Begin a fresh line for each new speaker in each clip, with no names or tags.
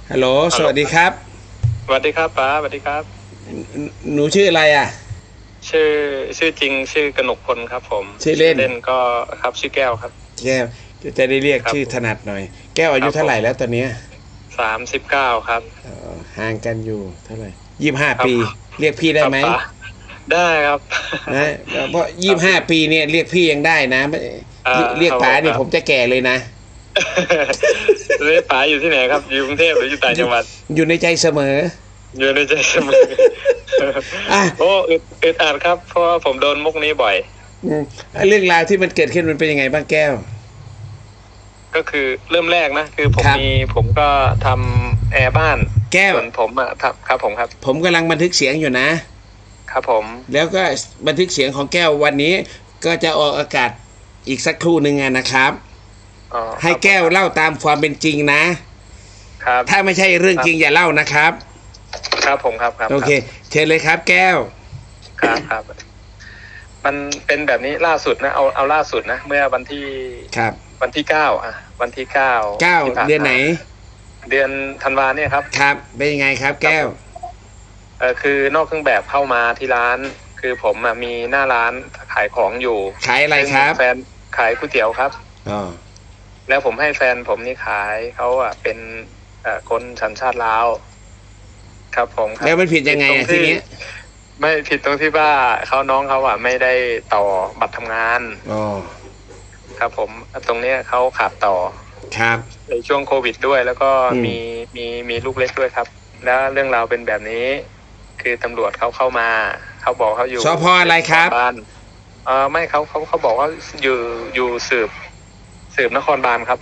ฮัลโหล
ฮัลโหล
สวัสดีครับ
สวัสดีครับป้าสวัสดีครับ
หนูชื่ออะไรอ่ะ
ชื่อชื่อจริงชื่อกนกพลครับผม
ชื่อเล่น
ชื่อเล่นก็ครับชื่อแก้วครับ
แก้วจะได้เรียก
ครับ
ชื่อถนัดหน่อยแก้วอายุเท่าไหร่
ครับผม
แล้วตอนเนี้ย
39ครับ
ห่างกันอยู่เท่าไหร่25 ปี
ครับ
เรียกพี่ได้ไหม
ป้าได้ครับ
นะเพราะ25 ปีเนี่ยเรียกพี่ยังได้นะเรียกป๋าเนี่ยผมจะแก่เลยนะ
เรียกป๋าอยู่ที่ไหนครับอยู่กรุงเทพหรืออยู่ต่างจังหวัด
อยู่ในใจเสมอ
อยู่ในใจเสมอ
อ่ะ
โอ้อึดอัดครับเพราะว่าผมโดนมุกนี้บ่อย
อืมเรื่องราวที่มันเกิดขึ้นมันเป็นยังไงบ้างแก้ว
ก็คือเริ่มแรกนะคือ
ครับ
ผมก็ทำแอร์บ้าน
แก้ว
ส่วนผมอะครับผมครับ
ผมกำลังบันทึกเสียงอยู่นะครับ
ผม
แล้วก็บันทึกเสียงของแก้ววันนี้ก็จะออกอากาศอีกสักครู่หนึ่งนะครับ
อ๋อ
ให้แก้วเล่าตามความเป็นจริงนะครับถ้าไม่ใช่เรื่องจริงอย่าเล่านะครับ
ครับผมครับครับ
โอเคเชิญเลยครับแก้ว
ครับมันเป็นแบบนี้ล่าสุดนะเอาล่าสุดนะเมื่อวันที่
ครับ
วันที่9วันที่9ที่ผ่าน
เดือนไหน
เดือนธันวาเนี่ยครับ
ครับเป็นยังไงครับแก้ว
คือนอกเครื่องแบบเข้ามาที่ร้านคือผมมีหน้าร้านขายของอยู่
ขายอะไรครับ
แฟนขายก๋วยเตี๋ยวครับ
อ๋อ
แล้วผมให้แฟนผมนี่ขายเขาเป็นคนสัญชาติลาวครับผม
แล้วมันผิดยังไงทีนี้
ไม่ผิดตรงที่ว่าน้องเขาไม่ได้ต่อบัตรทำงาน
อ๋อ
ครับผมตรงนี้เขาขาดต่อ
ครับ
ในช่วงโควิดด้วยแล้วก็มีลูกเล็กด้วยครับแล้วเรื่องราวเป็นแบบนี้คือตำรวจเขาเข้ามาเขาบอกเขาอยู่
สพอะไรครับ
บ้านไม่เขาบอกว่าอยู่สืบนครบาลครับ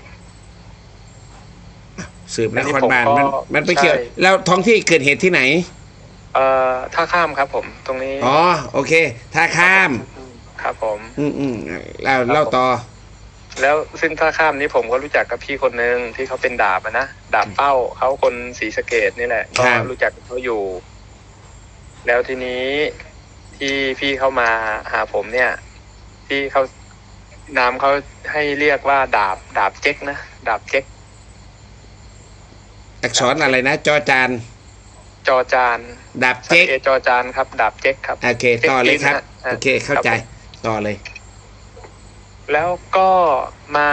สืบนครบาลมันไปเกี่ยวแล้วท้องที่เกิดเหตุที่ไหน
ท่าข้ามครับผมตรงนี้
อ๋อโอเคท่าข้าม
ครับผม
เล่าต่อ
แล้วซึ่งท่าข้ามนี้ผมก็รู้จักกับพี่คนหนึ่งที่เขาเป็นดาบนะดาบเป้าเขาคนศรีสะเกษนี่แหละก็รู้จักเขาอยู่แล้วทีนี้ที่พี่เข้ามาหาผมเนี่ยที่เขานามเขาให้เรียกว่าดาบเจ๊กนะดาบเจ๊ก
อักษรอะไรนะจอจาน
ดาบเจ๊กจอจานครับดาบเจ๊กครับ
โอเคต่อเลยครับโอเคเข้าใจต่อเลย
แล้วก็มา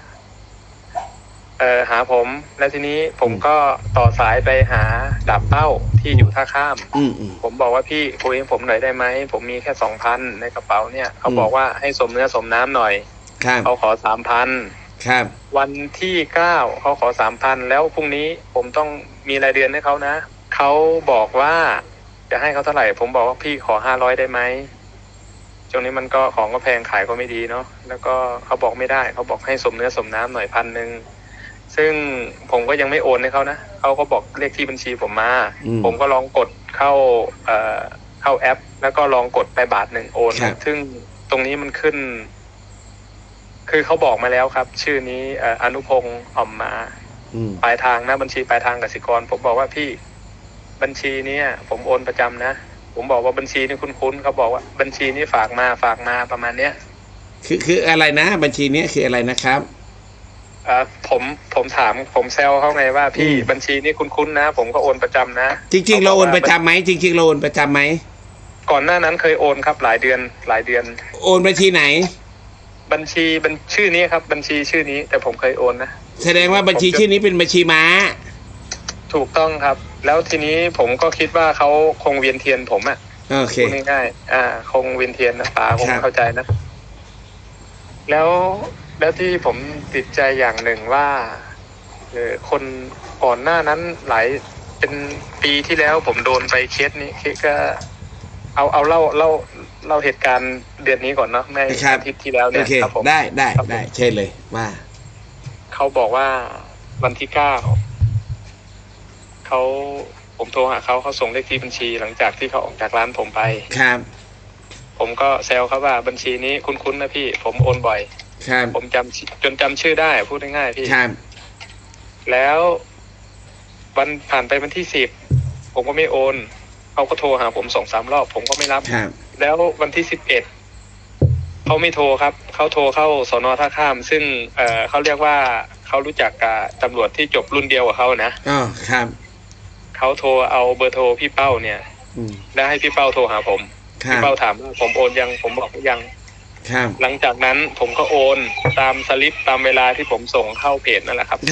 หาผมแล้วทีนี้ผมก็ต่อสายไปหาดาบเป้าที่อยู่ท่าข้ามผมบอกว่าพี่คุยให้ผมหน่อยได้ไหมผมมีแค่2,000ในกระเป๋าเนี่ยเขาบอกว่าให้สมเนื้อสมน้ำหน่อยเขาขอ3,000
ครับ
วันที่9เขาขอ3,000แล้วพรุ่งนี้ผมต้องมีรายเดือนให้เขานะเขาบอกว่าจะให้เขาเท่าไหร่ผมบอกว่าพี่ขอ500ได้ไหมช่วงนี้มันก็ของก็แพงขายก็ไม่ดีเนาะแล้วก็เขาบอกไม่ได้เขาบอกให้สมเนื้อสมน้ำหน่อย1,000ซึ่งผมก็ยังไม่โอนให้เขานะเขาก็บอกเลขที่บัญชีผมมาผมก็ลองกดเข้าแอปแล้วก็ลองกดไป1 บาทโอนซึ่งตรงนี้มันขึ้นคือเขาบอกมาแล้วครับชื่อนี้อนุพงศ์อ่อมมาปลายทางนะบัญชีปลายทางกสิกรผมบอกว่าพี่บัญชีนี้ผมโอนประจำนะผมบอกว่าบัญชีนี้คุ้นๆเขาบอกว่าบัญชีนี้ฝากมาประมาณเนี้ย
คืออะไรนะบัญชีนี้คืออะไรนะครับ
ผมถามผมแซวเขาไงว่าพี่บัญชีนี้คุ้นๆนะผมก็โอนประจำนะ
จริงๆเราโอนประจำไหมจริงๆเราโอนประจำไหม
ก่อนหน้านั้นเคยโอนครับหลายเดือน
โอนบัญชีไหน
บัญชีชื่อนี้ครับบัญชีชื่อนี้แต่ผมเคยโอนนะ
แสดงว่าบัญชีชื่อนี้เป็นบัญชีม้า
ถูกต้องครับแล้วทีนี้ผมก็คิดว่าเขาคงเวียนเทียนผม
โอเค
ง่ายๆคงเวียนเทียนนะป้าคงเข้าใจนะแล้วที่ผมติดใจอย่างหนึ่งว่าคนก่อนหน้านั้นเป็นปีที่แล้วผมโดนไปเคสนี้ก็เอาเล่าเหตุการณ์เดือนนี้ก่อนเนาะไม่อาทิตย์ที่แล้วเนี่ย
ครับผมได้ใช่เลยว่า
เขาบอกว่าวันที่9ผมโทรหาเขาส่งเลขที่บัญชีหลังจากที่เขาออกจากร้านผมไป
ครับ
ผมก็แซวเขาว่าบัญชีนี้คุ้นๆนะพี่ผมโอนบ่อย
ครับ
ผมจำชื่อได้พูดง่ายๆพี่
ครับ
แล้ววันผ่านไปวันที่10ผมก็ไม่โอนเขาก็โทรหาผม2-3 รอบผมก็ไม่รับแล้ววันที่11เขาไม่โทรครับเขาโทรเข้าสน.ท่าข้ามซึ่งเขาเรียกว่าเขารู้จักกับตำรวจที่จบรุ่นเดียวกับเขานะ
อ๋อครับ
เขาโทรเอาเบอร์โทรพี่เป้าเนี่ยแล้วให้พี่เป้าโทรหาผมพี่เป้าถามว่าผมโอนยังผมบอกว่ายังหลังจากนั้นผมก็โอนตามสลิปตามเวลาที่ผมส่งเข้าเพจนั่นแหละครับ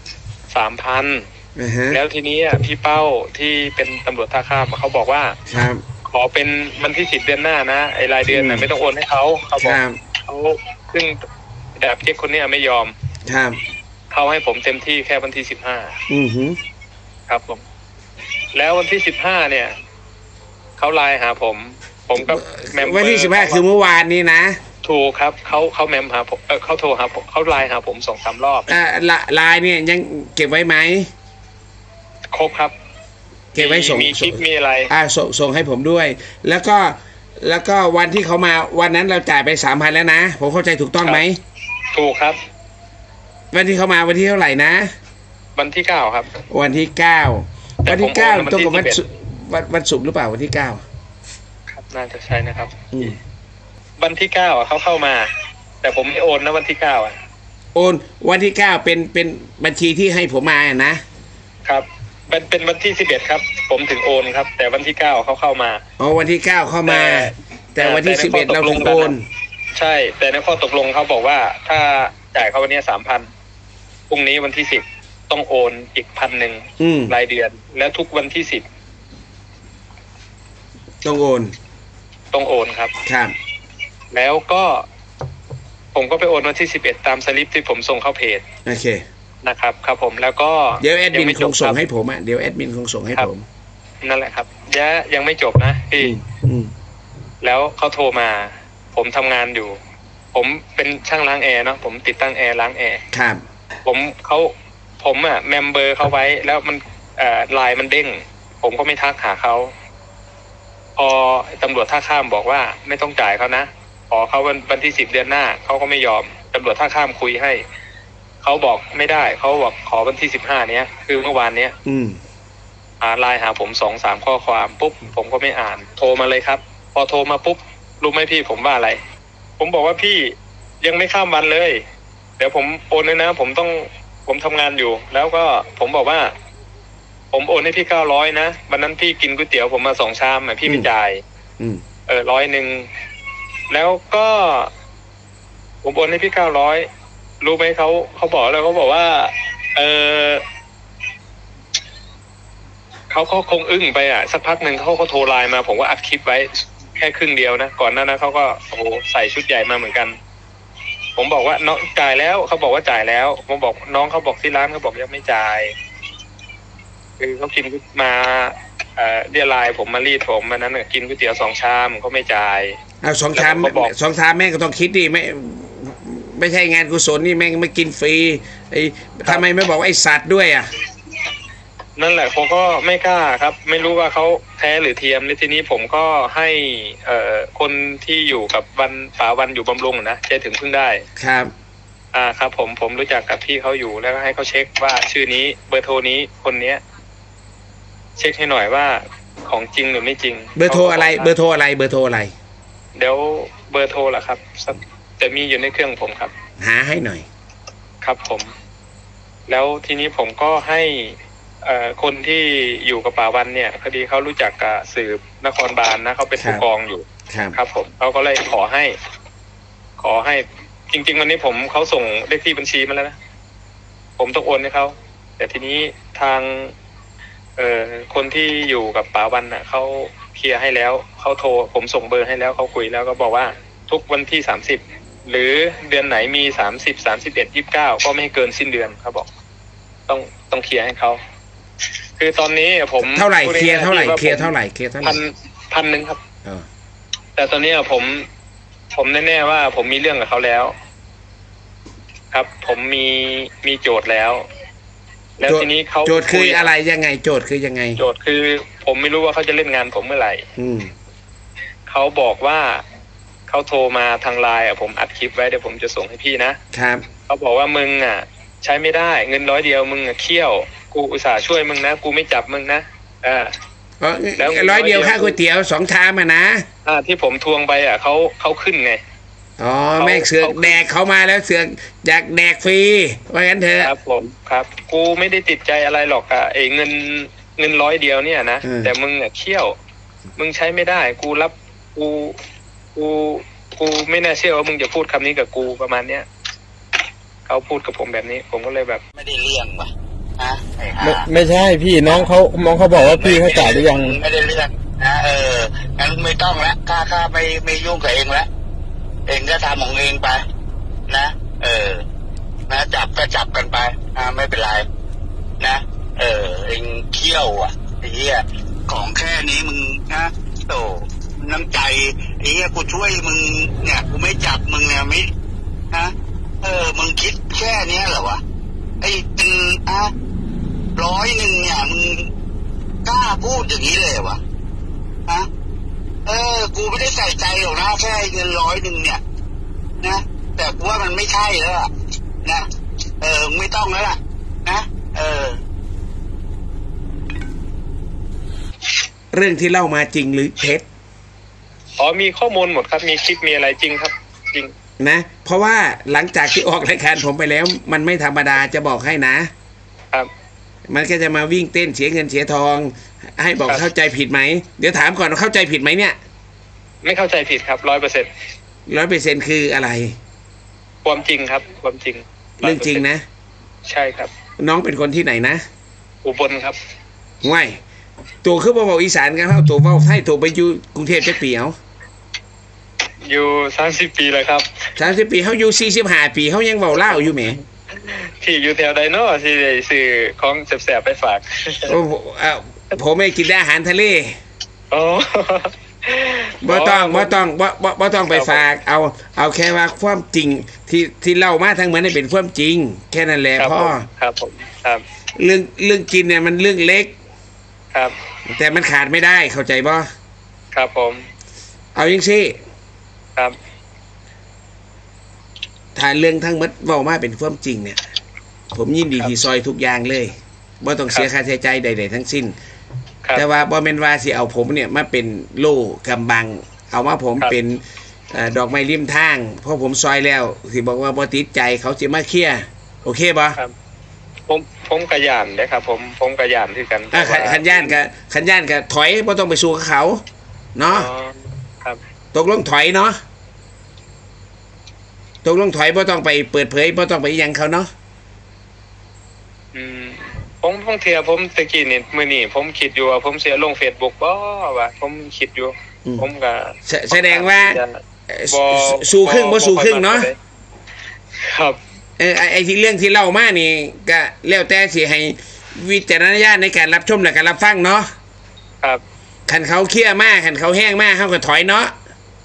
3,000แล้วทีนี้พี่เป้าที่เป็นตำรวจท่าข้ามเขาบอกว่าขอเป็นวันที่10 เดือนหน้านะไอ้รายเดือนน่ะไม่ต้องโอนให้เขาบอกเขาซึ่งแบบเจ๊คนนี้ไม่ยอมเขาให้ผมเต็มที่แค่วันที่15ครับผมแล้ววันที่15เนี่ยเขาไลน์หาผมก็แมม
วันที่15คือเมื่อวานนี้นะ
ถูกครับเขาแมมหาผมเขาโทรหาผมเขาไลน์หาผม2-3 รอบ
ไลน์เนี่ยยังเก็บไว้ไหม
ครบครับ
เก็บไว้ส่ง
มีคลิปมีอะไร
ส่งให้ผมด้วยแล้วก็วันที่เขามาวันนั้นเราจ่ายไป3,000แล้วนะผมเข้าใจถูกต้องไหม
ถูกครับ
วันที่เขามาวันที่เท่าไหร่นะ
วันที่9ครับ
วันที่9วันที่9ตรงกับวันศุกร์หรือเปล่าวันที่9
ครับน่าจะใช่นะครับวันที่9เขาเข้ามาแต่ผมไม่โอนนะวันที่9
โอนวันที่9เป็นบัญชีที่ให้ผมมานะครับ
เป็นวันที่11ครับผมถึงโอนครับแต่วันที่9เขาเข้ามา
อ๋อวันที่9เข้ามาแต่วันที่11เราถึงโอน
ใช่แต่ในข้อตกลงเขาบอกว่าถ้าจ่ายเขาวันนี้3,000พรุ่งนี้วันที่10ต้องโอนอีก1,000รายเดือนแล้วทุกวันที่10
ต้องโอน
ครับแล้วก็ผมก็ไปโอนวันที่11ตามสลิปที่ผมส่งเข้าเพจ
โอเค
นะครับครับผมแล้วก็
เดี๋ยวแอดมินคงส่งให้ผมเดี๋ยวแอดมินคงส่งให้ผม
นั่นแหละครับยังไม่จบนะพี่แล้วเขาโทรมาผมทำงานอยู่ผมเป็นช่างล้างแอร์เนาะผมติดตั้งแอร์ล้างแอร์
ครับ
ผมแมมเบอร์เขาไว้แล้วมันไลน์มันเด้งผมก็ไม่ทักหาเขาพอตำรวจท่าข้ามบอกว่าไม่ต้องจ่ายเขานะขอเขาวันที่10 เดือนหน้าเขาก็ไม่ยอมตำรวจท่าข้ามคุยให้เขาบอกไม่ได้เขาบอกขอวันที่15เนี้ยคือเมื่อวานเนี้ยไลน์หาผม2-3 ข้อความปุ๊บผมก็ไม่อ่านโทรมาเลยครับพอโทรมาปุ๊บรู้ไหมพี่ผมว่าอะไรผมบอกว่าพี่ยังไม่ข้ามวันเลยเดี๋ยวผมโอนเลยนะผมทำงานอยู่แล้วก็ผมบอกว่าผมโอนให้พี่900นะวันนั้นพี่กินก๋วยเตี๋ยวผมมา2 ชามพี่ไม่จ่าย100แล้วก็ผมโอนให้พี่900รู้ไหมเขาบอกแล้วเขาบอกว่าเขาคงอึ้งไปสักพักหนึ่งเขาก็โทรไลน์มาผมก็อัดคลิปไว้แค่ครึ่งเดียวนะก่อนหน้านั้นเขาก็โอ้โหใส่ชุดใหญ่มาเหมือนกันผมบอกว่าน้องจ่ายแล้วเขาบอกว่าจ่ายแล้วผมบอกน้องเขาบอกที่ร้านเขาบอกยังไม่จ่ายคือเขากินมาเรียลายผมมารีดผมวันนั้นกินก๋วยเตี๋ยว2 ชามเขาไม่จ่าย
2 ชามแม่ก็ต้องคิดดิไม่ใช่งานกุศลนี่แม่งไม่กินฟรีทำไมไม่บอกไอ้สัตว์ด้วย
นั่นแหละผมก็ไม่กล้าครับไม่รู้ว่าเขาแท้หรือเทียมในทีนี้ผมก็ให้คนที่อยู่กับป๋าวันอยู่บำรุงนะใจถึงพึ่งได้
ครับ
ครับผมรู้จักกับพี่เขาอยู่แล้วก็ให้เขาเช็คว่าชื่อนี้เบอร์โทรนี้คนเนี้ยเช็คให้หน่อยว่าของจริงหรือไม่จริง
เบอร์โทรอะไรเดี๋ยวเบอร์โทรล่ะ
ครับจะมีอยู่ในเครื่องผมครับ
หาให้หน่อย
ครับผมแล้วทีนี้ผมก็ให้คนที่อยู่กับป๋าวันเนี่ยพอดีเขารู้จักกับสืบนครบาลนะเขาเป็นผู้กองอยู่ครับผมเขาก็เลยขอให้จริงๆวันนี้เขาส่งเลขที่บัญชีมาแล้วนะผมต้องโอนให้เขาแต่ทีนี้ทางคนที่อยู่กับป๋าวันน่ะเขาเคลียร์ให้แล้วเขาโทรผมส่งเบอร์ให้แล้วเขาคุยแล้วก็บอกว่าทุกวันที่30หรือเดือนไหนมี30 31 29ก็ไม่เกินสิ้นเดือนเขาบอกต้องเคลียร์ให้เขาคือตอนนี้ผม
เท่าไหร่เคลียร์เท่าไหร่1,000
ครับแต่ตอนนี้ผมแน่ๆว่าผมมีเรื่องกับเขาแล้วครับผมมีโจทย์แล้วทีนี้เขา
โจทย์คืออะไรยังไงโจทย์คือยังไง
โจทย์คือผมไม่รู้ว่าเขาจะเล่นงานผมเมื่อไหร่เขาบอกว่าเขาโทรมาทางไลน์ผมอัดคลิปไว้เดี๋ยวผมจะส่งให้พี่นะครับเขาบอกว่ามึงใช้ไม่ได้เงิน100 เดียวมึงเคี่ยวกูอุตส่าห์ช่วยมึงนะกูไม่จับมึงนะ
แล้ว100 เดียวค่าก๋วยเตี๋ยว2 ชามนะ
ที่ผมทวงไปเขาขึ้นไง
อ๋อแม่งเสือกแดกเขามาแล้วเสือกอยากแดกฟรีว่างั้นเถอะ
ครับผมครับกูไม่ได้ติดใจอะไรหรอกอะไอ้เงิน100เดียวเนี่ยนะแต่มึงเขี้ยวมึงใช้ไม่ได้กูรับกูไม่น่าเชื่อว่ามึงจะพูดคำนี้กับกูประมาณเนี้ยเขาพูดกับผมแบบนี้ผมก็เลยแบบ
ไม่ได้เรื่องว่ะ
ไม่ใช่พี่น้องเขาบอกว่าพี่เขาจ่ายหรือยัง
ไม่ได้เรื่องนะงั้นไม่ต้องละข้าไม่ยุ่งกับเองละเองก็ทำของเองไปนะนะจับก็จับกันไปไม่เป็นไรนะเองเขี้ยวอ่ะไอ้เหี้ยของแค่นี้มึงนะโตน้ำใจไอ้เหี้ยกูช่วยมึงเนี่ยกูไม่จับมึงเนี่ยไม่นะมึงคิดแค่นี้เหรอวะไอ้เป็น100เนี่ยมึงกล้าพูดอย่างนี้เลยวะกูไม่ได้ใส่ใจหรอกนะแค่เงิน100เนี่ยนะแต่กูว่ามันไม่ใช่แล้วนะไม่ต้องแล้วล่ะนะ
เรื่องที่เล่ามาจริงหรือเท็จ
มีข้อมูลหมดครับมีคลิปมีอะไรจริงครับจริง
นะเพราะว่าหลังจากที่ออกรายการผมไปแล้วมันไม่ธรรมดาจะบอกให้นะครับมันก็จะมาวิ่งเต้นเสียเงินเสียทองให้บอกเข้าใจผิดไหมเดี๋ยวถามก่อนเข้าใจผิดไหมเนี่ย
ไม่เข้าใจผิดครับ100%
100%คืออะไร
ความจริงครับความจริง
เรื่องจริงนะ
ใช่ครับ
น้องเป็นคนที่ไหนนะ
อุบลครับ
ง่ายตัวคือบอกอีสานกันครับตัวเว้าไทยตัวไปอยู่กรุงเทพจะเปียว
อยู่30 ปีเลยครับ
30 ปีเขาอยู่45 ปีเขายังเว้าเล่าอยู่ไหม
ที่อยู่แถวไดโน่ที่ซื้อของแสบๆไปฝาก
ผมไม่กินอาหารทะเลบ่ต้องไปฝากเอาแค่ว่าความจริงที่เล่ามาทั้งหมดนี่เป็นความจริงแค่นั้นแหละพ่อ
ครับผมครับ
เรื่องกินเนี่ยมันเรื่องเล็ก
ครับ
แต่มันขาดไม่ได้เข้าใจบ่
ครับผม
เอาอย่างซี่
ครับ
ถ้าเรื่องทั้งหมดเว้ามาเป็นความจริงเนี่ยผมยินดีที่ซอยทุกอย่างเลยบ่ต้องเสียค่าใช้จ่ายใดๆทั้งสิ้นแต่ว่าบ่แม่นว่าสิเอาผมเนี่ยมาเป็นโล่กำบังเอามาผมเป็นดอกไม้ริมทางเพราะผมซอยแล้วสิบอกว่าบ่ติดใจเขาสิมาเคลียร์โอเคบ่
ครับผมกระยานนะครับผมกระยานที่กัน
ขันย่านก็ถอยบ่ต้องไปสู้กับเขาเนาะ
ครับ
ตกลงถอยเนาะตกลงถอยบ่ต้องไปเปิดเผยบ่ต้องไปยังเขาเนาะ
ผมเทียผมตะกี้นี่มื้อนี้ผมคิดอยู่ว่าผมเสียลง Facebook บ่ว่าผมคิดอยู่ผมก็
แสดงว่าสู้ครึ่งบ่สู้ครึ่งเนาะ
ครับ
ไอ้ที่เรื่องที่เล่ามานี่ก็แล้วแต่สิให้วิจารณญาณในการรับชมและการรับฟังเนาะ
ครับ
คันเขาเครียดมากคันเขาแห้งมากเขาก็ถอยเนาะ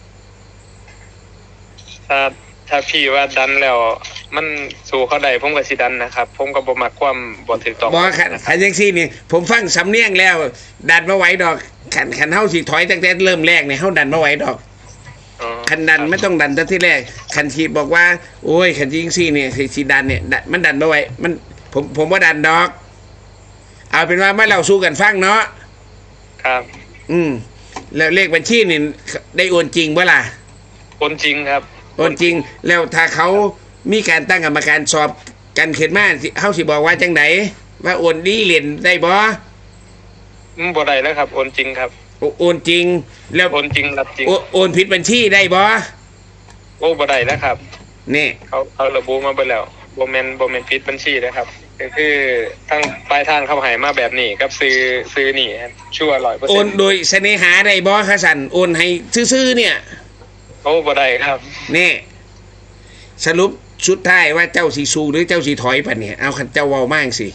ถ้าพี่ว่าดันแล้วมันสู่เขาได้ผมก็สิดันนะครับผมก็บ่มักความบ่ถูกต้อง
บ่คันจังซี่นี่ผมฟังสำเนียงแล้วดันบ่ไหวดอกคันเฮาสิถอยตั้งแต่เริ่มแรกนี่เฮาดันบ่ไหวดอกคันดันไม่ต้องดันตั้งที่แรกคันที่บอกว่าโอ้ยคันจังซี่นี่สิดันเนี่ยมันดันบ่ไหวมันผมบ่ดันดอกเอาเป็นว่าเมื่อเราสู้กันฟังเนาะ
ครับ
แล้วเลขบัญชีนี่ได้โอนจริงบ่ล่ะ
โอนจริงครับ
โอนจริงแล้วถ้าเขามีการตั้งกรรมการสอบกันขึ้นมาเขาสิบอกว่าจังไหนว่าโอนดีเหรียญได้บ่
บ่ได้แล้วครับโอนจริงครับ
โอนจริงแล้ว
โอนจริงรับจริง
โอนผิดบัญชีได้บ่
บ่ได้แล้วครับ
นี่
เขาระบุมาไปแล้วบ่แม่นผิดบัญชีนะครับก็คือทั้งปลายทางเขาให้มาแบบนี้กับซื้อนี่ชัวร์ 100%
โอนโดยเสน่หาได้บ่คะสั่นโอนให้ซื่อๆเนี่ย
บ่ได้ครับ
นี่สรุปสุดท้ายว่าเจ้าสีสู้หรือเจ้าสีถอยปะเนี่ยเอาคันเจ้าเว้ามากสิ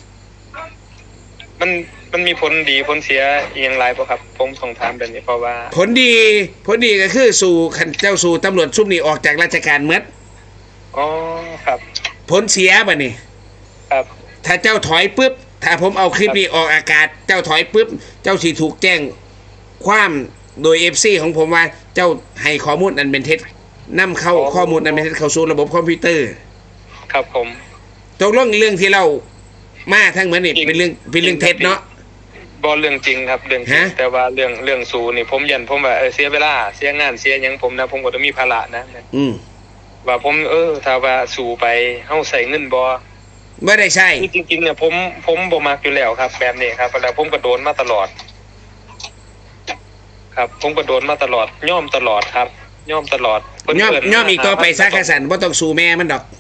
มันมีผลดีผลเสียอย่างไรป่ะครับผมส่งถามแบบนี้เพราะว่า
ผลดีก็คือสู่คันเจ้าสู่ตำรวจซุ่มนี่ออกจากราชการเมื่อ
ครับ
ผลเสียปะนี่
ครับ
ถ้าเจ้าถอยปุ๊บถ้าผมเอาคลิปนี้ออกอากาศเจ้าถอยปุ๊บเจ้าสีถูกแจ้งความโดย FC ของผมว่าเจ้าให้ข้อมูลอันเป็นเท็จนำเข้าข้อมูลอันเป็นเท็จเข้าสู่ระบบคอมพิวเตอร์
ครับผม
ตกลงเรื่องที่เรามาทั้งหมดนี่เป็นเรื่องเท็จเนาะ
บ่เรื่องจริงครับเรื่องจริงแต่ว่าเรื่องสู่นี่ผมยันผมว่าเสียเวลาเสียงานเสียหยังผมนะผมก็ต้องมีภาระนะว่าผมถ้าว่าสู่ไปเฮาใส่เงิน
บ่ได้ใช่
จริงๆเนี่ยผมบ่มักอยู่แล้วครับแบบนี้ครับแล้วผมก็โดนมาตลอดครับผมก็โดนมาตลอดย่อมตลอดครับย่อมตลอด
ย่อมอีกต่อไปซะค่ะสันบ่ต้องสู่แม่มันดอก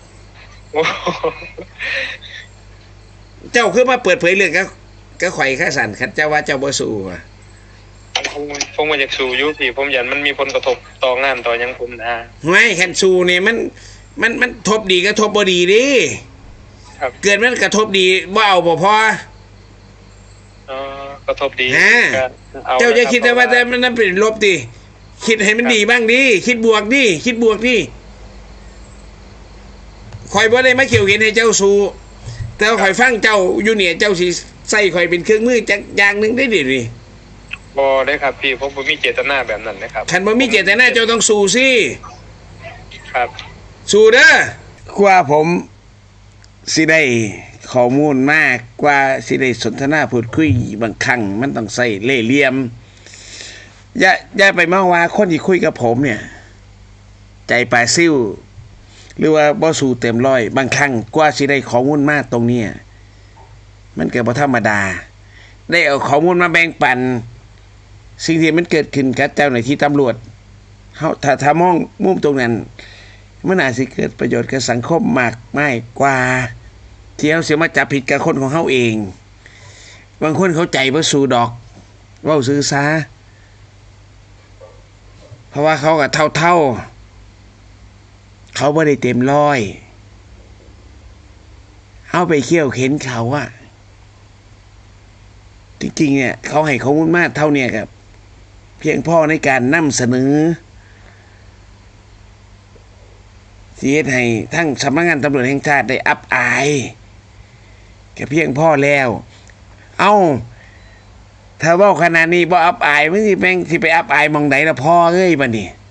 เจ้าคือมาเปิดเผยเรื่องก็ข่อยค่ะสันคันเจ้าว่าเจ้าบ่สู่
ผมว่าอยากสู่อยู่พี่ผมยันมันมีผลกระทบต่องานต่อยังผมนะ
ไม่คันสู่เนี่ยมันทบดีก็ทบบ่ดีดิเกิดมันกระทบดีบ่เอาบ่พ
อกระทบดี
เจ้าจะคิดแต่ว่าแต่มันนั่นเป็นลบดิคิดให้มันดีบ้างดิคิดบวกดิคิดบวกดิข่อยบ่ได้มาเกี่ยวเห็นให้เจ้าสู่แต่ข่อยฟังเจ้าอยู่เนี่ยเจ้าสิใส่ข่อยเป็นเครื่องมือจักอย่างนึงได้ดิ
บ่ได้ครับพี่ผมบ่มีเจตนาแบบนั้นนะครับ
คันบ่มีเจตนาเจ้าต้องสู่สิ
ครับ
สู่เด้อกว่าผมสิได้ข้อมูลมากกว่าสิได้สนทนาพูดคุยบางครั้งมันต้องใส่เล่ห์เหลี่ยมอย่าไปมองว่าคนที่คุยกับผมเนี่ยใจปลาซิ่วหรือว่าบ่สู่เต็มร้อยบางครั้งกว่าสิได้ข้อมูลมากตรงนี้มันก็บ่ธรรมดาได้เอาข้อมูลมาแบ่งปันสิ่งที่มันเกิดขึ้นกับเจ้าหน้าที่ตำรวจเฮาถ้ามองมุมตรงนั้นมันอาจสิเกิดประโยชน์กับสังคมมากมายกว่าที่เฮาสิมาจับผิดกับคนของเฮาเองบางคนเขาใจบ่สู่ดอกเว้าซื่อซะเพราะว่าเขาก็เท่าเขาบ่ได้เต็มร้อยเอาไปเขี่ยวเข็นเขาอะจริงๆเนี่ยเขาให้ข้อมูลมากเท่าเนี่ยครับเพียงพอในการนำเสนอที่เฮ็ดให้ทั้งสำนักงานตำรวจแห่งชาติได้อับอายก็เพียงพอแล้วถ้าเว้าขนาดนี้บ่อับอายมันสิไปอับอายหม่องใดล่ะพ่อเอ้ยบัดนี้